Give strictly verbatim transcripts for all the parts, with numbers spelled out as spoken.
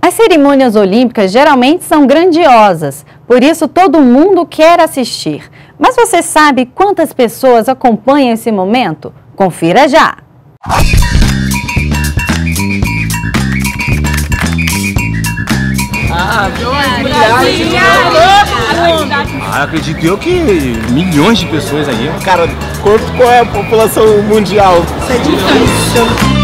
As cerimônias olímpicas geralmente são grandiosas, por isso todo mundo quer assistir. Mas você sabe quantas pessoas acompanham esse momento? Confira já! Ah, ah, acredito eu que milhões de pessoas aí. Cara, quanto, qual é a população mundial? Isso é difícil.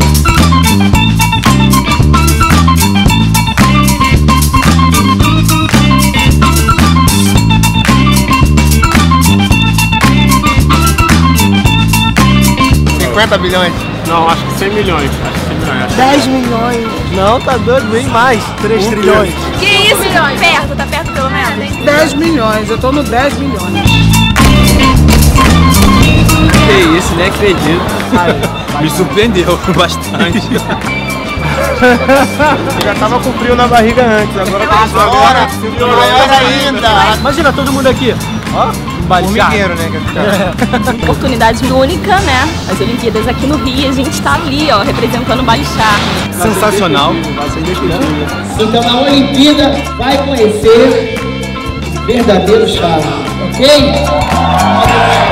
cinquenta bilhões? Não, acho que cem milhões. Acho que cem milhões. dez milhões. Não, tá doido, bem mais. três um trilhões. Que isso, milhões? Perto, tá perto pelo menos? dez milhões, eu tô no dez milhões. Que isso, nem acredito. Me surpreendeu bastante. Já tava com frio na barriga antes, agora tá agora, maior ainda. Imagina todo mundo aqui, ó, formigueiro, né? Oportunidade única, né? As Olimpíadas aqui no Rio, a gente tá ali, ó, representando o Balixá. Sensacional. Então na Olimpíada vai conhecer o verdadeiro charme, ok?